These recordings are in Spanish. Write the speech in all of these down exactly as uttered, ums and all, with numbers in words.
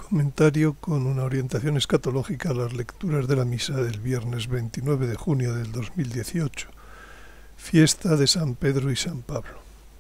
Comentario con una orientación escatológica a las lecturas de la misa del viernes veintinueve de junio del dos mil dieciocho, fiesta de San Pedro y San Pablo.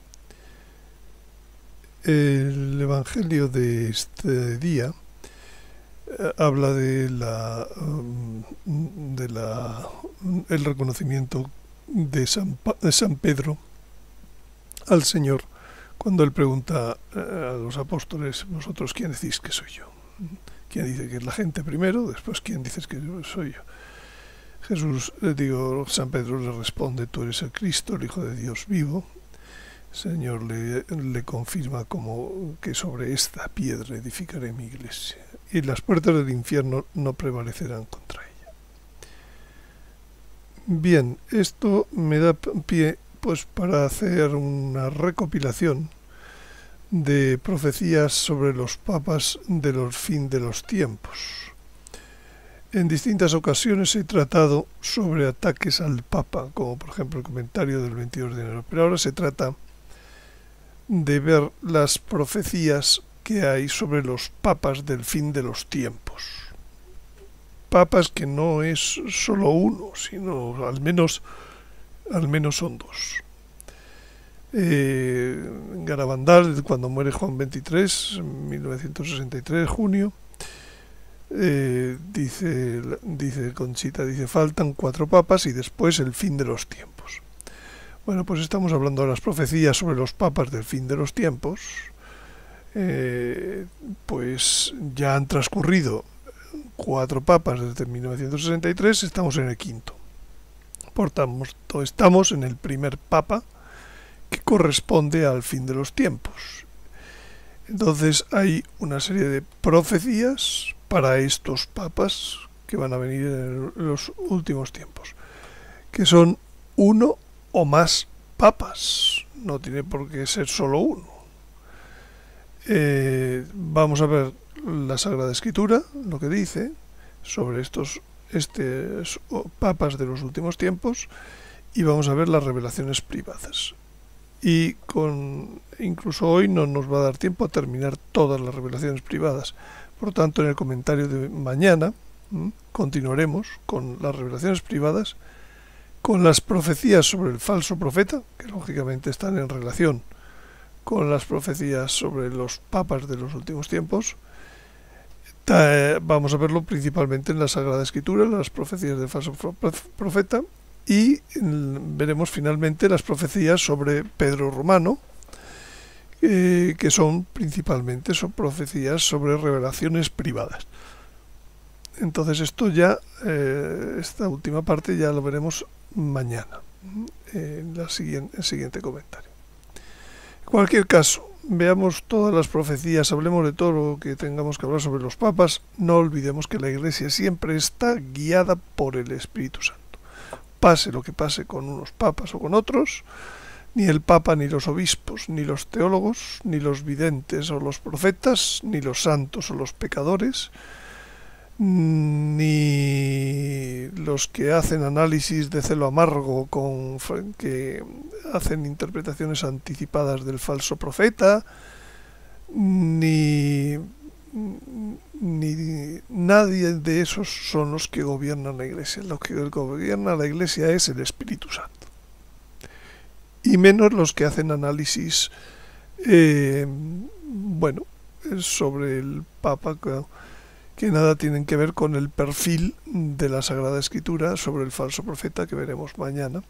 El Evangelio de este día eh, habla de la, de la el reconocimiento de San, de San Pedro al Señor cuando él pregunta a los apóstoles: ¿vosotros quién decís que soy yo? ¿Quién dice que es la gente primero? Después, ¿quién dices que soy yo? Jesús, digo, San Pedro le responde: tú eres el Cristo, el Hijo de Dios vivo. El Señor le, le confirma como que sobre esta piedra edificaré mi iglesia y las puertas del infierno no prevalecerán contra ella. Bien, esto me da pie pues para hacer una recopilación de profecías sobre los papas de los fin de los tiempos. En distintas ocasiones he tratado sobre ataques al Papa, como por ejemplo el comentario del veintidós de enero, pero ahora se trata de ver las profecías que hay sobre los papas del fin de los tiempos. Papas que no es solo uno, sino al menos, al menos son dos. Eh, Garabandal, cuando muere Juan veintitrés, en mil novecientos sesenta y tres, junio, eh, dice, dice Conchita, dice, faltan cuatro papas y después el fin de los tiempos. Bueno, pues estamos hablando de las profecías sobre los papas del fin de los tiempos. Eh, pues ya han transcurrido cuatro papas desde mil novecientos sesenta y tres, estamos en el quinto. Por tanto, estamos en el primer papa que corresponde al fin de los tiempos. Entonces hay una serie de profecías para estos papas que van a venir en los últimos tiempos, que son uno o más papas, no tiene por qué ser solo uno. Eh, vamos a ver la Sagrada Escritura, lo que dice sobre estos, estos papas de los últimos tiempos, y vamos a ver las revelaciones privadas. Y con incluso hoy no nos va a dar tiempo a terminar todas las revelaciones privadas. Por tanto, en el comentario de mañana ¿m? continuaremos con las revelaciones privadas, con las profecías sobre el falso profeta, que lógicamente están en relación con las profecías sobre los papas de los últimos tiempos. Vamos a verlo principalmente en la Sagrada Escritura, las profecías del falso profeta, y veremos finalmente las profecías sobre Pedro Romano, eh, que son principalmente son profecías sobre revelaciones privadas. Entonces esto ya, eh, esta última parte ya lo veremos mañana, eh, en la siguiente, el siguiente comentario. En cualquier caso, veamos todas las profecías, hablemos de todo lo que tengamos que hablar sobre los papas. No olvidemos que la Iglesia siempre está guiada por el Espíritu Santo. Pase lo que pase con unos papas o con otros, ni el Papa, ni los obispos, ni los teólogos, ni los videntes o los profetas, ni los santos o los pecadores, ni los que hacen análisis de celo amargo, con que hacen interpretaciones anticipadas del falso profeta, ni, ni nadie de esos son los que gobiernan la Iglesia. Lo que gobierna la Iglesia es el Espíritu Santo. Y menos los que hacen análisis, eh, bueno, sobre el Papa, que, que nada tienen que ver con el perfil de la Sagrada Escritura sobre el falso profeta, que veremos mañana.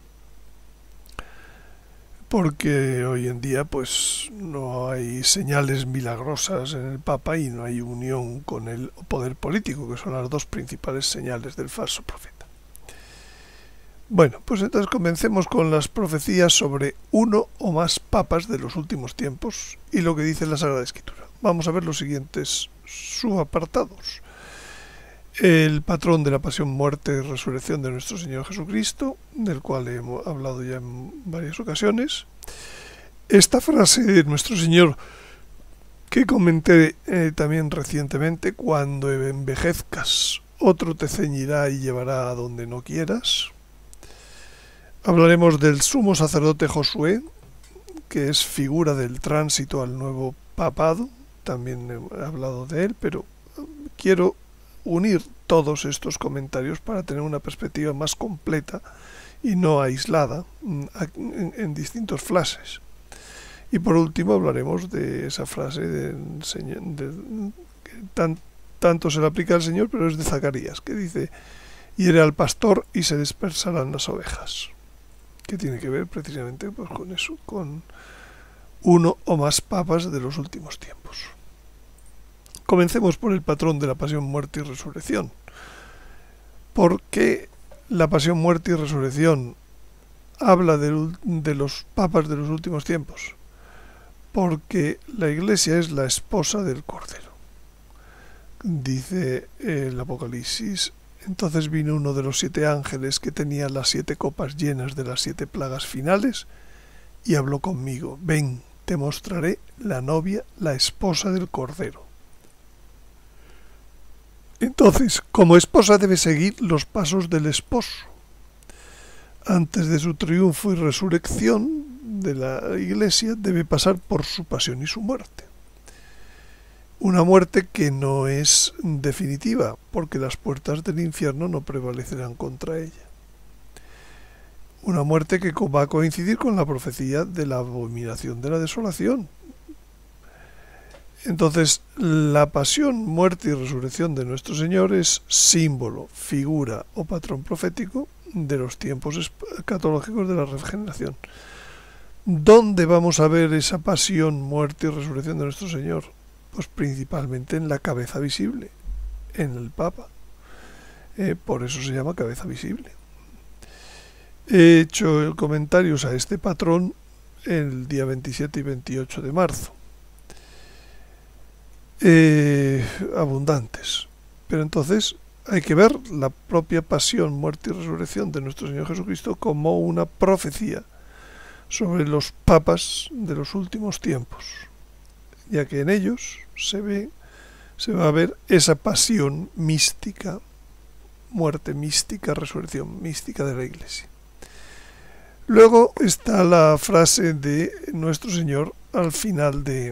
Porque hoy en día pues no hay señales milagrosas en el Papa y no hay unión con el poder político, que son las dos principales señales del falso profeta. Bueno, pues entonces comencemos con las profecías sobre uno o más papas de los últimos tiempos y lo que dice la Sagrada Escritura. Vamos a ver los siguientes subapartados. El patrón de la pasión, muerte y resurrección de nuestro Señor Jesucristo, del cual hemos hablado ya en varias ocasiones. Esta frase de nuestro Señor, que comenté eh, también recientemente: cuando envejezcas, otro te ceñirá y llevará a donde no quieras. Hablaremos del sumo sacerdote Josué, que es figura del tránsito al nuevo papado. También he hablado de él, pero quiero unir todos estos comentarios para tener una perspectiva más completa y no aislada en, en distintos flashes. Y por último hablaremos de esa frase del Señor, de, que tan, tanto se le aplica al Señor, pero es de Zacarías, que dice: hiere al pastor y se dispersarán las ovejas, que tiene que ver precisamente pues con eso, con uno o más papas de los últimos tiempos. Comencemos por el patrón de la pasión, muerte y resurrección. ¿Por qué la pasión, muerte y resurrección habla de, de los papas de los últimos tiempos? Porque la Iglesia es la esposa del Cordero. Dice el Apocalipsis: entonces vino uno de los siete ángeles que tenía las siete copas llenas de las siete plagas finales y habló conmigo: ven, te mostraré la novia, la esposa del Cordero. Entonces, como esposa debe seguir los pasos del esposo. Antes de su triunfo y resurrección de la Iglesia debe pasar por su pasión y su muerte. Una muerte que no es definitiva, porque las puertas del infierno no prevalecerán contra ella. Una muerte que va a coincidir con la profecía de la abominación de la desolación. Entonces, la pasión, muerte y resurrección de nuestro Señor es símbolo, figura o patrón profético de los tiempos escatológicos de la regeneración. ¿Dónde vamos a ver esa pasión, muerte y resurrección de nuestro Señor? Pues principalmente en la cabeza visible, en el Papa. Eh, por eso se llama cabeza visible. He hecho comentarios a este patrón el día veintisiete y veintiocho de marzo. Eh, abundantes. Pero entonces hay que ver la propia pasión, muerte y resurrección de nuestro Señor Jesucristo como una profecía sobre los papas de los últimos tiempos, ya que en ellos se ve, se va a ver esa pasión mística, muerte mística, resurrección mística de la Iglesia. Luego está la frase de nuestro Señor al final de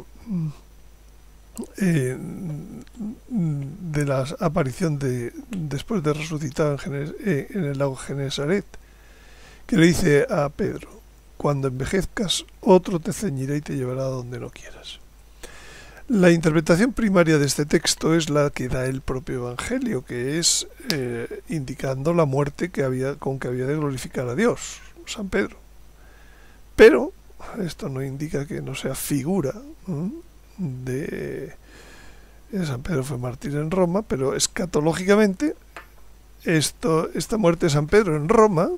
eh, de la aparición de después de resucitar en, Genes, eh, en el lago Genesaret, que le dice a Pedro: cuando envejezcas, otro te ceñirá y te llevará a donde no quieras. La interpretación primaria de este texto es la que da el propio Evangelio, que es eh, indicando la muerte que había, con que había de glorificar a Dios, San Pedro. Pero esto no indica que no sea figura ¿eh? de... San Pedro fue mártir en Roma, pero escatológicamente esto, esta muerte de San Pedro en Roma,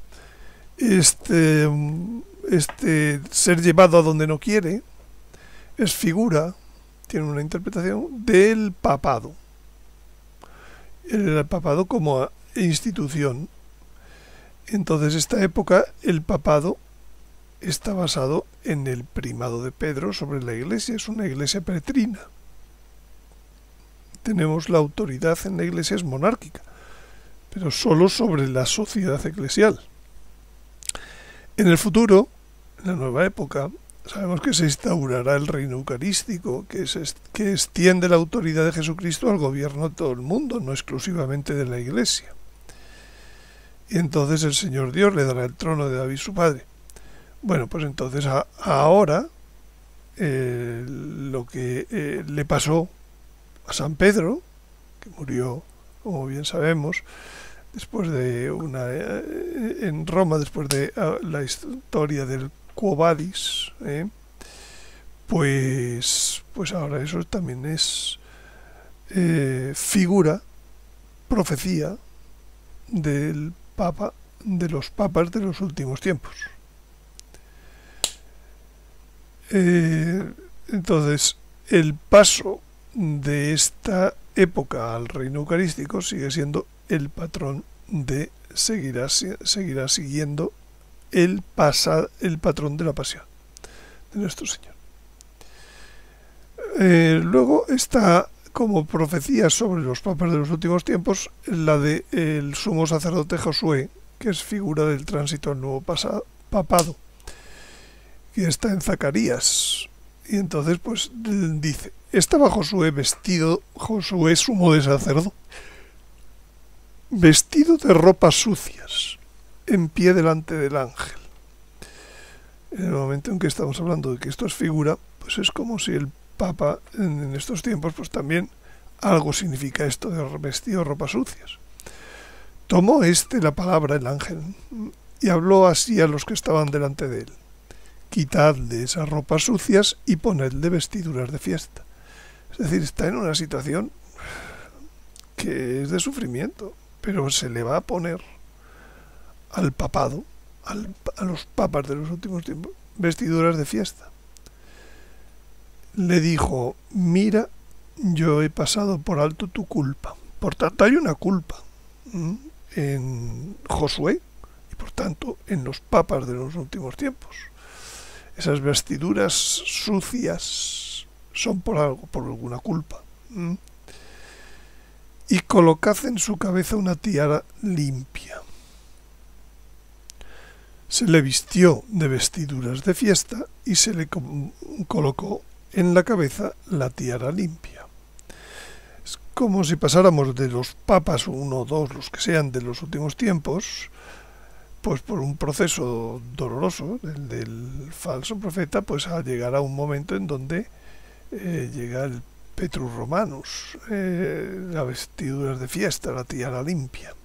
este, este ser llevado a donde no quiere, es figura, tiene una interpretación del papado. El papado como institución. Entonces, esta época, el papado está basado en el primado de Pedro sobre la Iglesia, es una Iglesia peregrina. Tenemos la autoridad en la Iglesia, es monárquica, pero solo sobre la sociedad eclesial. En el futuro, en la nueva época, sabemos que se instaurará el reino eucarístico, que, es, que extiende la autoridad de Jesucristo al gobierno de todo el mundo, no exclusivamente de la Iglesia. Y entonces el Señor Dios le dará el trono de David su padre. Bueno, pues entonces a, ahora eh, lo que eh, le pasó a San Pedro, que murió, como bien sabemos, después de una eh, en Roma, después de uh, la historia del Quo Vadis, eh, pues, pues ahora eso también es eh, figura, profecía del Papa, de los papas de los últimos tiempos. Eh, entonces, el paso de esta época al reino eucarístico sigue siendo el patrón de seguirá, seguirá siguiendo el, pasa, el patrón de la pasión de nuestro Señor. Eh, luego está como profecía sobre los papas de los últimos tiempos la de el sumo sacerdote Josué, que es figura del tránsito al nuevo pasado, papado, que está en Zacarías. Y entonces pues dice: estaba Josué vestido, Josué sumo de sacerdote, vestido de ropas sucias, en pie delante del ángel. En el momento en que estamos hablando de que esto es figura, pues es como si el Papa en estos tiempos, pues también algo significa esto de vestido de ropas sucias. Tomó este la palabra el ángel y habló así a los que estaban delante de él: quitadle esas ropas sucias y ponedle vestiduras de fiesta. Es decir, está en una situación que es de sufrimiento, pero se le va a poner al papado, al, a los papas de los últimos tiempos, vestiduras de fiesta. Le dijo: mira, yo he pasado por alto tu culpa. Por tanto, hay una culpa ¿m? en Josué y por tanto en los papas de los últimos tiempos. Esas vestiduras sucias son por algo, por alguna culpa. ¿m? Y colocad en su cabeza una tiara limpia. Se le vistió de vestiduras de fiesta y se le colocó en la cabeza la tiara limpia. Es como si pasáramos de los papas, uno o dos, los que sean de los últimos tiempos, pues por un proceso doloroso, el del falso profeta, pues a llegar a un momento en donde eh, llega el Petrus Romanus, eh, las vestiduras de fiesta, la tiara limpia.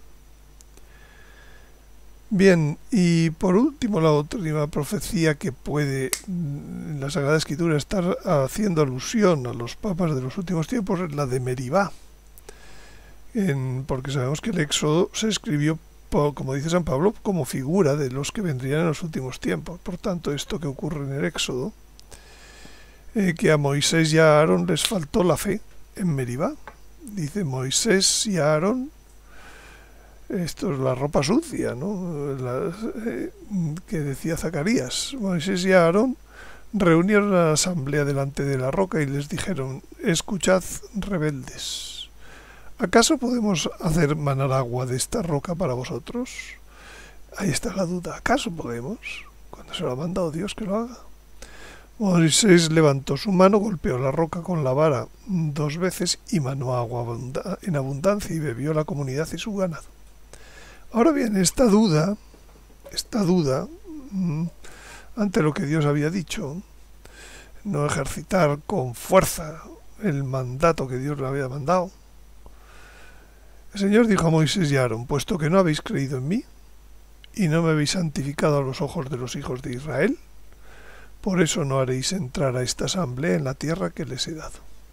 Bien, y por último, la última profecía que puede en la Sagrada Escritura estar haciendo alusión a los papas de los últimos tiempos es la de Meribá, en, porque sabemos que el Éxodo se escribió, por, como dice San Pablo, como figura de los que vendrían en los últimos tiempos. Por tanto, esto que ocurre en el Éxodo, eh, que a Moisés y a Aarón les faltó la fe en Meribá. Dice Moisés y a Aarón, esto es la ropa sucia, ¿no? La, eh, que decía Zacarías. Moisés y Aarón reunieron a la asamblea delante de la roca y les dijeron: escuchad, rebeldes, ¿acaso podemos hacer manar agua de esta roca para vosotros? Ahí está la duda. ¿Acaso podemos? Cuando se lo ha mandado Dios que lo haga. Moisés levantó su mano, golpeó la roca con la vara dos veces y manó agua en abundancia y bebió la comunidad y su ganado. Ahora bien, esta duda, esta duda, mmm, ante lo que Dios había dicho, no ejercitar con fuerza el mandato que Dios le había mandado, el Señor dijo a Moisés y a Aarón: puesto que no habéis creído en mí y no me habéis santificado a los ojos de los hijos de Israel, por eso no haréis entrar a esta asamblea en la tierra que les he dado.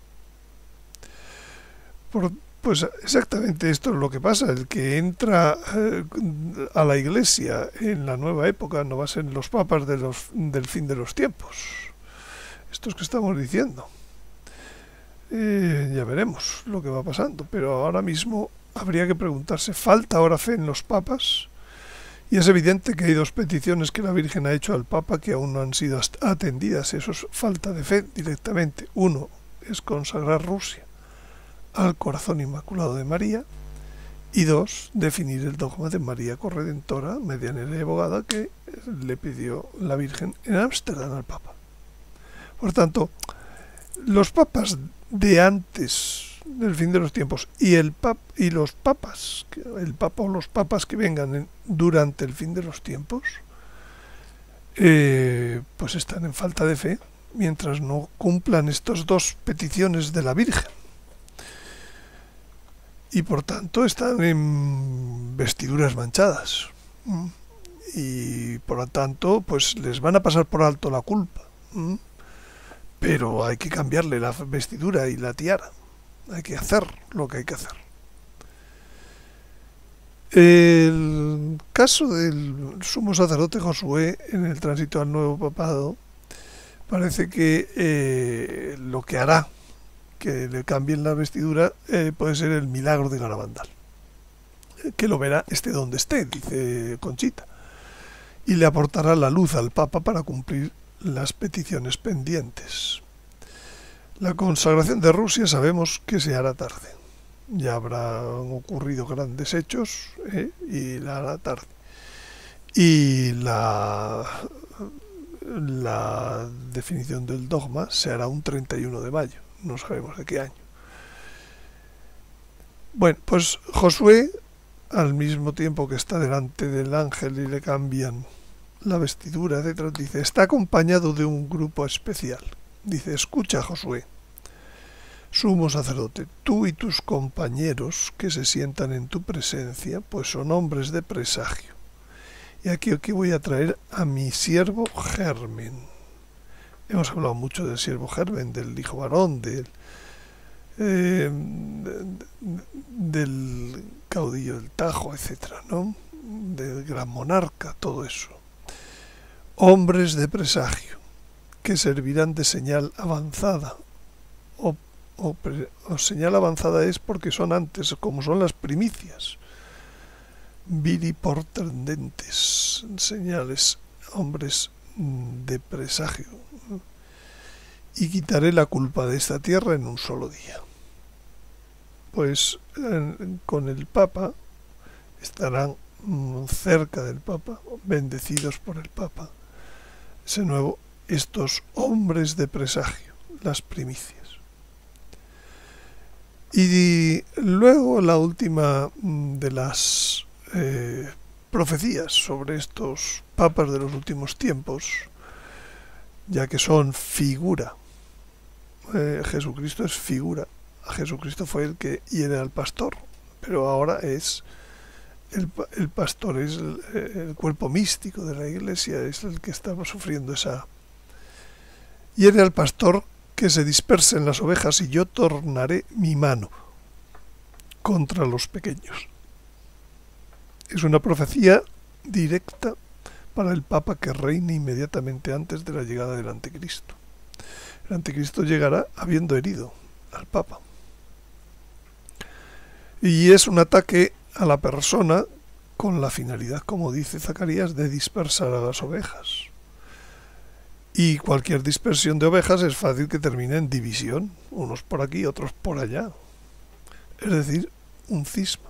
Por Pues exactamente esto es lo que pasa. El que entra eh, a la Iglesia en la nueva época no va a ser los papas de los, del fin de los tiempos. Estos que estamos diciendo. Eh, ya veremos lo que va pasando. Pero ahora mismo habría que preguntarse, ¿falta ahora fe en los papas? Y es evidente que hay dos peticiones que la Virgen ha hecho al Papa que aún no han sido atendidas. Eso es falta de fe directamente. Uno es consagrar Rusia al corazón inmaculado de María, y dos, definir el dogma de María Corredentora, medianera y abogada, que le pidió la Virgen en Ámsterdam al Papa. Por tanto, los papas de antes del fin de los tiempos y el pap y los papas, el papa o los papas que vengan en, durante el fin de los tiempos, eh, pues están en falta de fe mientras no cumplan estas dos peticiones de la Virgen. Y por tanto están en vestiduras manchadas. Y por lo tanto, pues les van a pasar por alto la culpa. Pero hay que cambiarle la vestidura y la tiara. Hay que hacer lo que hay que hacer. El caso del sumo sacerdote Josué en el tránsito al nuevo papado parece que eh, lo que hará que le cambien la vestidura eh, puede ser el milagro de Garabandal, que lo verá esté donde esté, dice Conchita, y le aportará la luz al Papa para cumplir las peticiones pendientes. La consagración de Rusia sabemos que se hará tarde, ya habrán ocurrido grandes hechos eh, y la hará tarde, y la la definición del dogma se hará un treinta y uno de mayo. no sabemos de qué año. Bueno, pues Josué, al mismo tiempo que está delante del ángel y le cambian la vestidura, etcétera, dice, está acompañado de un grupo especial. Dice, escucha, Josué, sumo sacerdote, tú y tus compañeros que se sientan en tu presencia, pues son hombres de presagio. Y aquí, aquí voy a traer a mi siervo Germen. Hemos hablado mucho del siervo Germen, del hijo varón, del, eh, del caudillo del Tajo, etcétera, ¿no? Del gran monarca, todo eso. Hombres de presagio, que servirán de señal avanzada. O, o, pre, o señal avanzada es porque son antes, como son las primicias. Viriportendentes, señales, hombres de presagio. Y quitaré la culpa de esta tierra en un solo día. Pues eh, con el Papa estarán mm, cerca del Papa, bendecidos por el Papa. Ese nuevo, estos hombres de presagio, las primicias. Y luego la última de las eh, profecías sobre estos papas de los últimos tiempos, ya que son figura. Eh, Jesucristo es figura. Jesucristo fue el que hiere al pastor, pero ahora es el, el pastor, es el, el cuerpo místico de la iglesia, es el que está sufriendo esa... Hiere al pastor que se dispersen las ovejas y yo tornaré mi mano contra los pequeños. Es una profecía directa para el Papa que reine inmediatamente antes de la llegada del Anticristo. El Anticristo llegará habiendo herido al Papa. Y es un ataque a la persona con la finalidad, como dice Zacarías, de dispersar a las ovejas. Y cualquier dispersión de ovejas es fácil que termine en división, unos por aquí, otros por allá. Es decir, un cisma.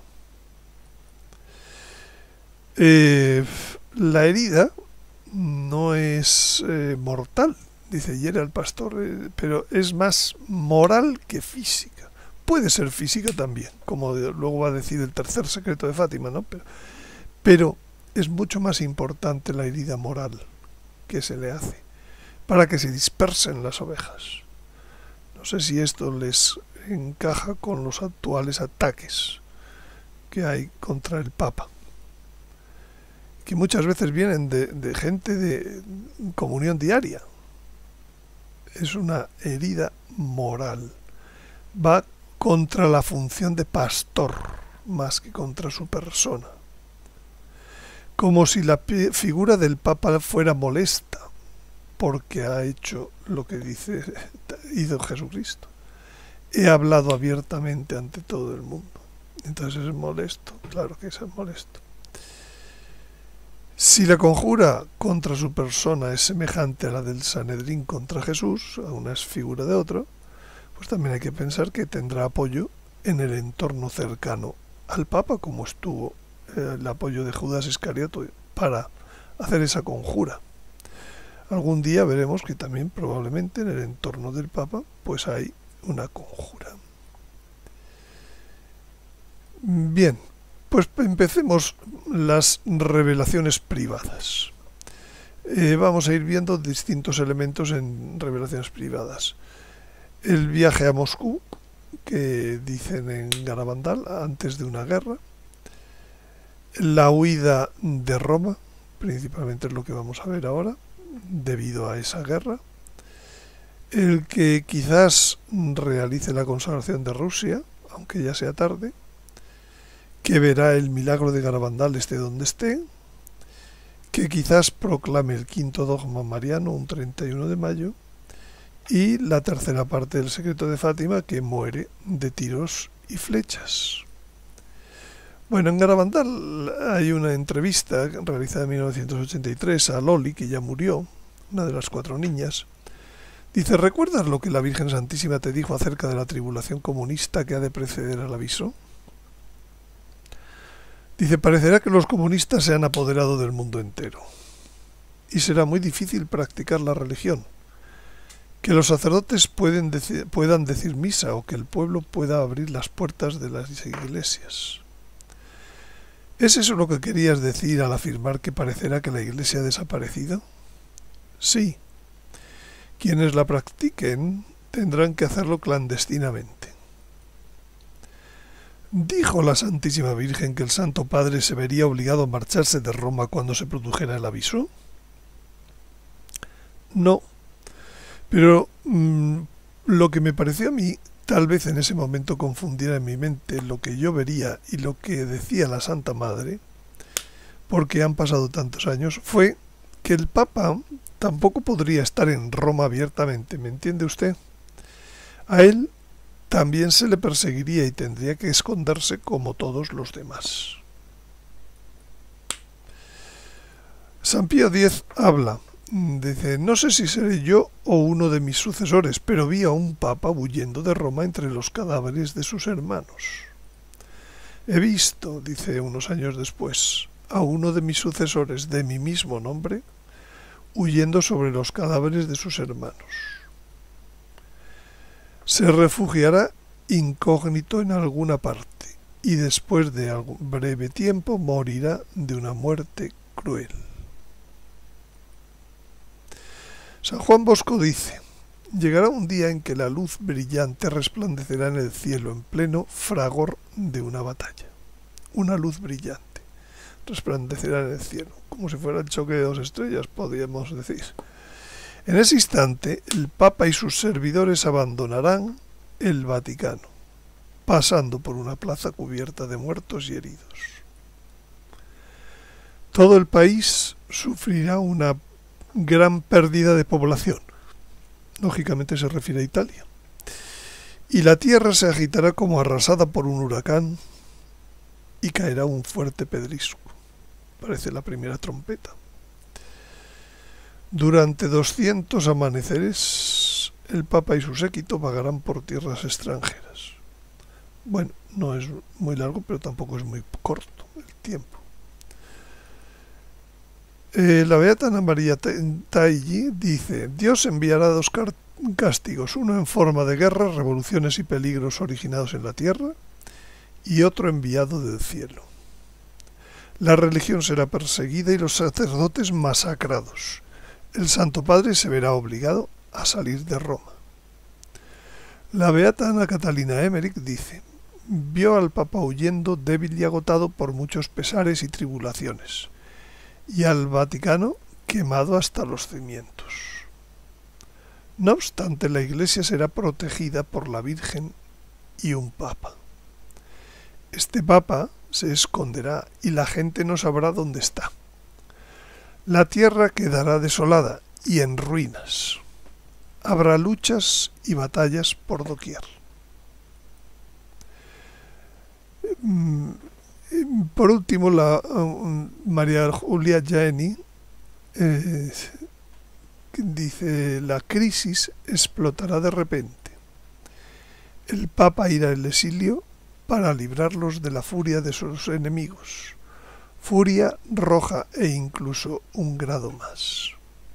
Eh, la herida no es eh, mortal, dice hiere al pastor, eh, pero es más moral que física. Puede ser física también, como de, luego va a decir el tercer secreto de Fátima, ¿no? Pero, pero es mucho más importante la herida moral que se le hace para que se dispersen las ovejas. No sé si esto les encaja con los actuales ataques que hay contra el Papa, que muchas veces vienen de, de gente de comunión diaria. Es una herida moral. Va contra la función de pastor, más que contra su persona. Como si la figura del Papa fuera molesta, porque ha hecho lo que dice, hizo Jesucristo. He hablado abiertamente ante todo el mundo. Entonces es molesto, claro que es molesto. Si la conjura contra su persona es semejante a la del Sanedrín contra Jesús, a una es figura de otro, pues también hay que pensar que tendrá apoyo en el entorno cercano al Papa, como estuvo eh, el apoyo de Judas Iscariote para hacer esa conjura. Algún día veremos que también probablemente en el entorno del Papa pues hay una conjura. Bien, pues empecemos las revelaciones privadas. Eh, vamos a ir viendo distintos elementos en revelaciones privadas. El viaje a Moscú, que dicen en Garabandal, antes de una guerra. La huida de Roma, principalmente es lo que vamos a ver ahora, debido a esa guerra. El que quizás realice la consagración de Rusia, aunque ya sea tarde. Que verá el milagro de Garabandal esté donde esté. Que quizás proclame el quinto dogma mariano un treinta y uno de mayo. Y la tercera parte del secreto de Fátima, que muere de tiros y flechas. Bueno, en Garabandal hay una entrevista realizada en mil novecientos ochenta y tres a Loli, que ya murió, una de las cuatro niñas. Dice, ¿recuerdas lo que la Virgen Santísima te dijo acerca de la tribulación comunista que ha de preceder al aviso? Dice, parecerá que los comunistas se han apoderado del mundo entero y será muy difícil practicar la religión, que los sacerdotes pueden decir, puedan decir misa o que el pueblo pueda abrir las puertas de las iglesias. ¿Es eso lo que querías decir al afirmar que parecerá que la iglesia ha desaparecido? Sí. Quienes la practiquen tendrán que hacerlo clandestinamente. ¿Dijo la Santísima Virgen que el Santo Padre se vería obligado a marcharse de Roma cuando se produjera el aviso? No. Pero mmm, lo que me pareció a mí, tal vez en ese momento confundiera en mi mente lo que yo vería y lo que decía la Santa Madre, porque han pasado tantos años, fue que el Papa tampoco podría estar en Roma abiertamente, ¿me entiende usted? A él también se le perseguiría y tendría que esconderse como todos los demás. San Pío X habla, dice, no sé si seré yo o uno de mis sucesores, pero vi a un papa huyendo de Roma entre los cadáveres de sus hermanos. He visto, dice unos años después, a uno de mis sucesores de mi mismo nombre huyendo sobre los cadáveres de sus hermanos. Se refugiará incógnito en alguna parte y después de algún breve tiempo morirá de una muerte cruel. San Juan Bosco dice, llegará un día en que la luz brillante resplandecerá en el cielo en pleno fragor de una batalla. Una luz brillante resplandecerá en el cielo, como si fuera el choque de dos estrellas, podríamos decir. En ese instante, el Papa y sus servidores abandonarán el Vaticano, pasando por una plaza cubierta de muertos y heridos. Todo el país sufrirá una gran pérdida de población. Lógicamente se refiere a Italia. Y la tierra se agitará como arrasada por un huracán y caerá un fuerte pedrisco. Parece la primera trompeta. Durante doscientos amaneceres, el Papa y su séquito vagarán por tierras extranjeras. Bueno, no es muy largo, pero tampoco es muy corto el tiempo. Eh, la beata Ana María Taigi dice, Dios enviará dos castigos, uno en forma de guerras, revoluciones y peligros originados en la tierra, y otro enviado del cielo. La religión será perseguida y los sacerdotes masacrados. El Santo Padre se verá obligado a salir de Roma. La beata Ana Catalina Emmerich dice, vio al Papa huyendo débil y agotado por muchos pesares y tribulaciones, y al Vaticano quemado hasta los cimientos. No obstante, la Iglesia será protegida por la Virgen y un Papa. Este Papa se esconderá y la gente no sabrá dónde está. La tierra quedará desolada y en ruinas. Habrá luchas y batallas por doquier. Por último, la um, María Julia Jaeni eh, dice, la crisis explotará de repente. El Papa irá al exilio para librarlos de la furia de sus enemigos. Furia roja e incluso un grado más.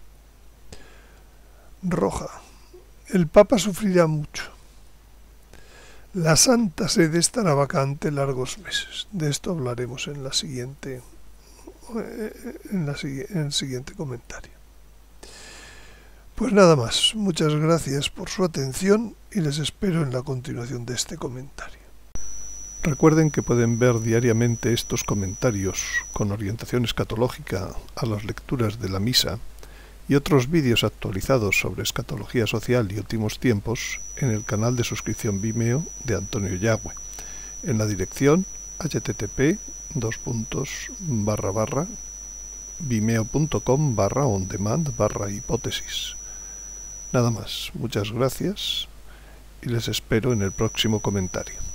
Roja. El Papa sufrirá mucho. La Santa Sede estará vacante largos meses. De esto hablaremos en la siguiente, en, la, en el siguiente comentario. Pues nada más. Muchas gracias por su atención y les espero en la continuación de este comentario. Recuerden que pueden ver diariamente estos comentarios con orientación escatológica a las lecturas de la misa y otros vídeos actualizados sobre escatología social y últimos tiempos en el canal de suscripción Vimeo de Antonio Yagüe, en la dirección http dos puntos barra barra vimeo.com barra on demand barra hipótesis. Nada más, muchas gracias y les espero en el próximo comentario.